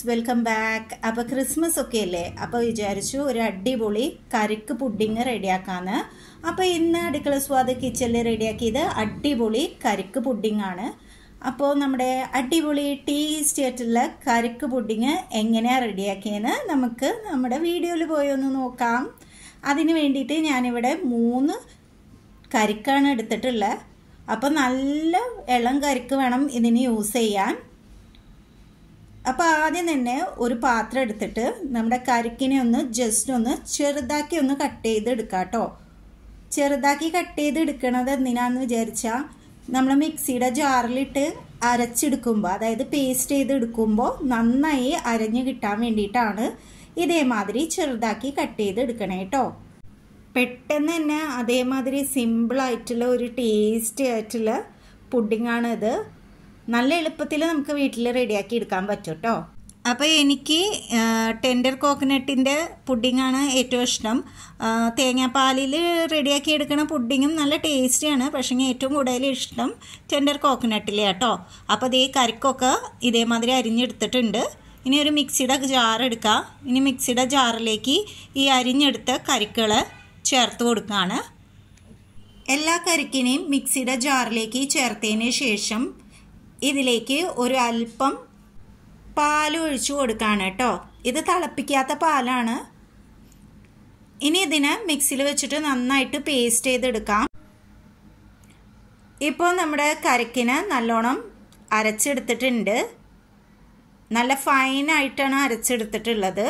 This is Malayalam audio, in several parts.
Welcome back. അപ്പോൾ ക്രിസ്മസ് ഒക്കെ അല്ലേ, അപ്പോൾ വിചാരിച്ചു ഒരു അടിപൊളി കരിക്ക് പുഡിങ് റെഡിയാക്കാന്ന്. അപ്പോൾ ഇന്ന് അടുക്കള സ്വാദ് കിച്ചണിൽ റെഡിയാക്കിയത് അടിപൊളി കരിക്ക് പുഡിങ് ആണ്. അപ്പോൾ നമ്മുടെ അടിപൊളി ടേസ്റ്റി ആയിട്ടുള്ള കരിക്ക് പുഡിങ് എങ്ങനെയാണ് റെഡിയാക്കിയെന്ന് നമുക്ക് നമ്മുടെ വീഡിയോയിൽ പോയി ഒന്ന് നോക്കാം. അതിന് വേണ്ടിയിട്ട് ഞാനിവിടെ 3 കരിക്കാണ് എടുത്തിട്ടുള്ളത്. അപ്പോൾ നല്ല ഇളം കരിക്ക് വേണം ഇതിന് യൂസ് ചെയ്യാൻ. അപ്പോൾ ആദ്യം തന്നെ ഒരു പാത്രം എടുത്തിട്ട് നമ്മുടെ കരിക്കിനെ ജസ്റ്റ് ചെറുതാക്കി കട്ട് ചെയ്തെടുക്കാം കേട്ടോ. ചെറുതാക്കി കട്ട് ചെയ്തെടുക്കണത് എന്തിനാന്ന് വിചാരിച്ചാൽ നമ്മൾ മിക്സിയുടെ ജാറിലിട്ട് അരച്ചെടുക്കുമ്പോൾ, അതായത് പേസ്റ്റ് ചെയ്തെടുക്കുമ്പോൾ നന്നായി അരഞ്ഞ് കിട്ടാൻ വേണ്ടിയിട്ടാണ് ഇതേമാതിരി ചെറുതാക്കി കട്ട് ചെയ്തെടുക്കണേ കേട്ടോ. പെട്ടെന്ന് തന്നെ അതേമാതിരി സിമ്പിളായിട്ടുള്ള ഒരു ടേസ്റ്റി ആയിട്ടുള്ള പുഡിങ്ങാണ് ഇത്. നല്ല എളുപ്പത്തിൽ നമുക്ക് വീട്ടിൽ റെഡിയാക്കി എടുക്കാൻ പറ്റും കേട്ടോ. അപ്പോൾ എനിക്ക് ടെൻഡർ കോക്കനട്ടിൻ്റെ പുഡിങ്ങാണ് ഏറ്റവും ഇഷ്ടം. തേങ്ങാപ്പാലിൽ റെഡിയാക്കി എടുക്കുന്ന പുഡിങ്ങും നല്ല ടേസ്റ്റിയാണ്, പക്ഷേ ഏറ്റവും കൂടുതൽ ഇഷ്ടം ടെൻഡർ കോക്കനട്ടിലെ കേട്ടോ. അപ്പോൾ അതേ കരിക്കൊക്കെ ഇതേമാതിരി അരിഞ്ഞെടുത്തിട്ടുണ്ട്. ഇനി ഒരു മിക്സിയുടെ ജാർ എടുക്കുക. ഇനി മിക്സിയുടെ ജാറിലേക്ക് ഈ അരിഞ്ഞെടുത്ത കരിക്കുകൾ ചേർത്ത് കൊടുക്കുകയാണ്. എല്ലാ കരിക്കിനെയും മിക്സിയുടെ ജാറിലേക്ക് ചേർത്തതിന് ശേഷം ഇതിലേക്ക് ഒരു അല്പം പാൽ ഒഴിച്ചു കൊടുക്കുകയാണ് കേട്ടോ. ഇത് തിളപ്പിക്കാത്ത പാലാണ്. ഇനി ഇതിനെ മിക്സിയിൽ വെച്ചിട്ട് നന്നായിട്ട് പേസ്റ്റ് ചെയ്തെടുക്കാം. ഇപ്പോൾ നമ്മുടെ കരിക്കിനെ നല്ലോണം അരച്ചെടുത്തിട്ടുണ്ട്. നല്ല ഫൈനായിട്ടാണ് അരച്ചെടുത്തിട്ടുള്ളത്.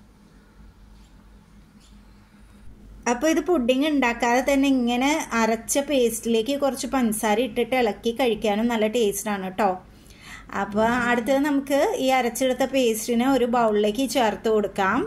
അപ്പോൾ ഇത് പുഡിങ് ഉണ്ടാക്കാതെ തന്നെ ഇങ്ങനെ അരച്ച പേസ്റ്റിലേക്ക് കുറച്ച് പഞ്ചസാര ഇട്ടിട്ട് ഇളക്കി കഴിക്കാനും നല്ല ടേസ്റ്റാണ് കേട്ടോ. അപ്പോൾ അടുത്തത് നമുക്ക് ഈ അരച്ചെടുത്ത പേസ്റ്റിനെ ഒരു ബൗളിലേക്ക് ചേർത്ത് കൊടുക്കാം.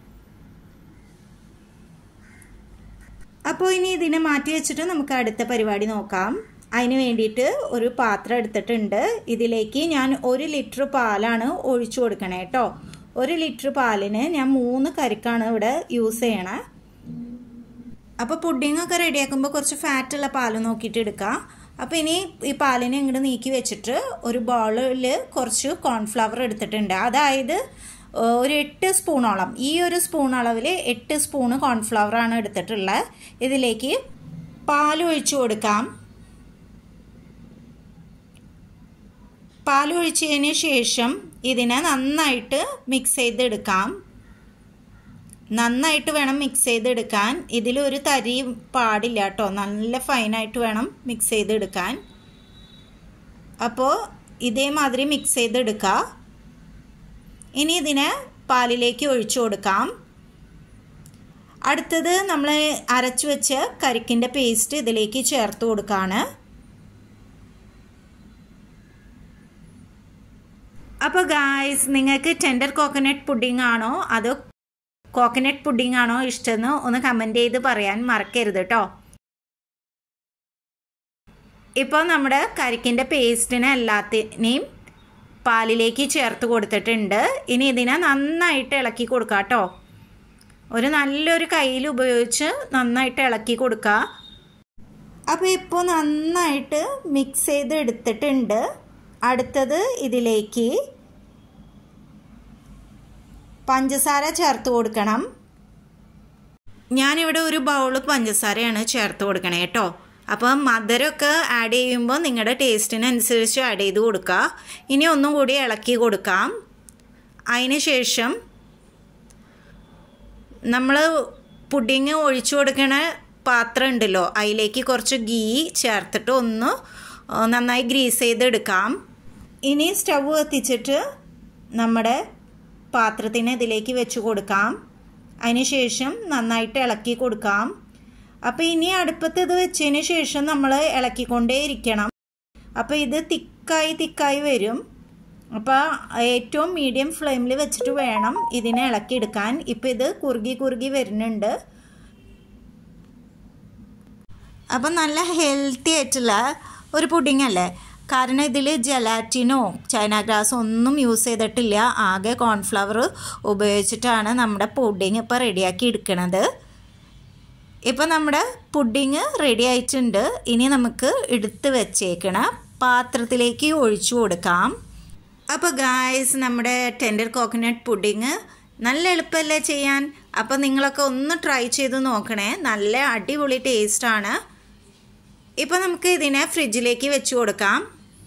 അപ്പോൾ ഇനി ഇതിനെ മാറ്റി വെച്ചിട്ട് നമുക്ക് അടുത്ത പരിപാടി നോക്കാം. അതിന് വേണ്ടിയിട്ട് ഒരു പാത്രം എടുത്തിട്ടുണ്ട്. ഇതിലേക്ക് ഞാൻ 1 ലിറ്റർ പാലാണ് ഒഴിച്ചു കൊടുക്കണേ കേട്ടോ. 1 ലിറ്റർ പാലിന് ഞാൻ 3 കരിക്കാണ് ഇവിടെ യൂസ് ചെയ്യണേ. അപ്പോൾ പുഡിങ്ങൊക്കെ റെഡിയാക്കുമ്പോൾ കുറച്ച് ഫാറ്റുള്ള പാൽ നോക്കിയിട്ട് എടുക്കാം. അപ്പോൾ ഇനി ഈ പാലിനെ ഇങ്ങോട്ട് നീക്കി വെച്ചിട്ട് ഒരു ബൗളിൽ കുറച്ച് കോൺഫ്ലവർ എടുത്തിട്ടുണ്ട്. അതായത് ഒരു 8 സ്പൂണോളം, ഈ ഒരു സ്പൂൺ അളവിൽ 8 സ്പൂണ് കോൺഫ്ലവറാണ് എടുത്തിട്ടുള്ളത്. ഇതിലേക്ക് പാൽ ഒഴിച്ചു കൊടുക്കാം. പാൽ ഒഴിച്ചതിന് ശേഷം ഇതിനെ നന്നായിട്ട് മിക്സ് ചെയ്തെടുക്കാം. നന്നായിട്ട് വേണം മിക്സ് ചെയ്തെടുക്കാൻ. ഇതിലൊരു തരി പാടില്ല കേട്ടോ. നല്ല ഫൈനായിട്ട് വേണം മിക്സ് ചെയ്തെടുക്കാൻ. അപ്പോൾ ഇതേമാതിരി മിക്സ് ചെയ്തെടുക്കുക. ഇനി ഇതിനെ പാലിലേക്ക് ഒഴിച്ചു കൊടുക്കാം. അടുത്തത് നമ്മൾ അരച്ചു വെച്ച കരിക്കിൻ്റെ പേസ്റ്റ് ഇതിലേക്ക് ചേർത്ത് കൊടുക്കുകയാണ്. അപ്പോൾ ഗായ്സ്, നിങ്ങൾക്ക് ടെൻഡർ കോക്കനട്ട് പുഡിംഗ് ആണോ അതോ കോക്കനട്ട് പുഡിംഗ് ആണോ ഇഷ്ടമെന്ന് ഒന്ന് കമൻറ്റ് ചെയ്ത് പറയാൻ മറക്കരുത് കേട്ടോ. ഇപ്പോൾ നമ്മുടെ കരിക്കിൻ്റെ പേസ്റ്റിനെ എല്ലാത്തിനെയും പാലിലേക്ക് ചേർത്ത് കൊടുത്തിട്ടുണ്ട്. ഇനി ഇതിനെ നന്നായിട്ട് ഇളക്കി കൊടുക്കുക കേട്ടോ. ഒരു നല്ലൊരു കയ്യിൽ ഉപയോഗിച്ച് നന്നായിട്ട് ഇളക്കി കൊടുക്കുക. അപ്പോൾ ഇപ്പോൾ നന്നായിട്ട് മിക്സ് ചെയ്ത് എടുത്തിട്ടുണ്ട്. അടുത്തത് ഇതിലേക്ക് പഞ്ചസാര ചേർത്ത് കൊടുക്കണം. ഞാനിവിടെ ഒരു ബൗൾ പഞ്ചസാരയാണ് ചേർത്ത് കൊടുക്കണേ കേട്ടോ. അപ്പം മധുരമൊക്കെ ആഡ് ചെയ്യുമ്പോൾ നിങ്ങളുടെ ടേസ്റ്റിനനുസരിച്ച് ആഡ് ചെയ്ത് കൊടുക്കുക. ഇനി ഒന്നും കൂടി ഇളക്കി കൊടുക്കാം. അതിന് ശേഷം നമ്മൾ പുഡിങ് ഒഴിച്ചു കൊടുക്കണ പാത്രം ഉണ്ടല്ലോ, അതിലേക്ക് കുറച്ച് ഗീ ചേർത്തിട്ട് ഒന്ന് നന്നായി ഗ്രീസ് ചെയ്തെടുക്കാം. ഇനി സ്റ്റവ് കത്തിച്ചിട്ട് നമ്മുടെ പാത്രത്തിന് ഇതിലേക്ക് വെച്ച് കൊടുക്കാം. അതിനുശേഷം നന്നായിട്ട് ഇളക്കി കൊടുക്കാം. അപ്പോൾ ഇനി അടുപ്പത്ത് ഇത് വെച്ചതിന് ശേഷം നമ്മൾ ഇളക്കിക്കൊണ്ടേ ഇരിക്കണം. അപ്പോൾ ഇത് തിക്കായി വരും. അപ്പോൾ ഏറ്റവും മീഡിയം ഫ്ലെയിമിൽ വെച്ചിട്ട് വേണം ഇതിനെ ഇളക്കിയെടുക്കാൻ. ഇപ്പോൾ ഇത് കുറുകി വരുന്നുണ്ട്. അപ്പം നല്ല ഹെൽത്തി ആയിട്ടുള്ള ഒരു പുഡിംഗ് അല്ലേ. കാരണം ഇതിൽ ജലാറ്റിനോ ചൈന ഗ്രാസോ ഒന്നും യൂസ് ചെയ്തിട്ടില്ല. ആകെ കോൺഫ്ലവർ ഉപയോഗിച്ചിട്ടാണ് നമ്മുടെ പുഡിങ് ഇപ്പോൾ റെഡിയാക്കി എടുക്കുന്നത്. ഇപ്പോൾ നമ്മുടെ പുഡിങ് റെഡി ആയിട്ടുണ്ട്. ഇനി നമുക്ക് എടുത്ത് വെച്ചേക്കണ പാത്രത്തിലേക്ക് ഒഴിച്ചു കൊടുക്കാം. അപ്പോൾ ഗായ്സ് നമ്മുടെ ടെൻഡർ കോക്കനട്ട് പുഡിങ് നല്ല എളുപ്പമല്ലേ ചെയ്യാൻ. അപ്പോൾ നിങ്ങളൊക്കെ ഒന്ന് ട്രൈ ചെയ്ത് നോക്കണേ, നല്ല അടിപൊളി ടേസ്റ്റാണ്. ഇപ്പോൾ നമുക്ക് ഇതിനെ ഫ്രിഡ്ജിലേക്ക് വെച്ച് കൊടുക്കാം.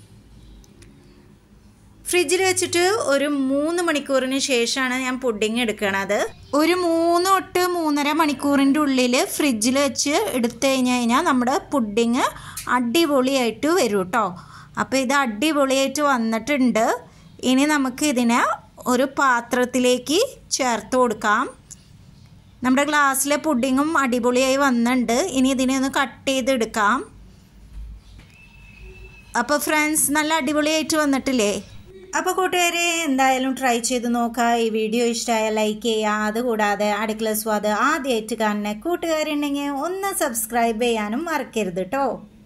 ഫ്രിഡ്ജിൽ വെച്ചിട്ട് ഒരു 3 മണിക്കൂറിന് ശേഷമാണ് ഞാൻ പുഡിങ് എടുക്കണത്. ഒരു 3 തൊട്ട് 3.5 മണിക്കൂറിൻ്റെ ഉള്ളിൽ ഫ്രിഡ്ജിൽ വെച്ച് എടുത്തു കഴിഞ്ഞാൽ നമ്മുടെ പുഡിങ് അടിപൊളിയായിട്ട് വരും കേട്ടോ. അപ്പോൾ ഇത് അടിപൊളിയായിട്ട് വന്നിട്ടുണ്ട്. ഇനി നമുക്ക് ഇതിനെ ഒരു പാത്രത്തിലേക്ക് ചേർത്ത് കൊടുക്കാം. നമ്മുടെ ഗ്ലാസ്സിലെ പുഡിങ്ങും അടിപൊളിയായി വന്നിട്ടുണ്ട്. ഇനി ഇതിനെ ഒന്ന് കട്ട് ചെയ്തെടുക്കാം. അപ്പോൾ ഫ്രണ്ട്സ് നല്ല അടിപൊളിയായിട്ട് വന്നിട്ടില്ലേ? അപ്പോൾ കൂട്ടുകാരെ എന്തായാലും ട്രൈ ചെയ്ത് നോക്കുക. ഈ വീഡിയോ ഇഷ്ടമായ ലൈക്ക് ചെയ്യുക. അതുകൂടാതെ അടുക്കള സ്വാദ് ആദ്യമായിട്ട് കാണുന്ന കൂട്ടുകാരുണ്ടെങ്കിൽ ഒന്ന് സബ്സ്ക്രൈബ് ചെയ്യാനും മറക്കരുത് കേട്ടോ.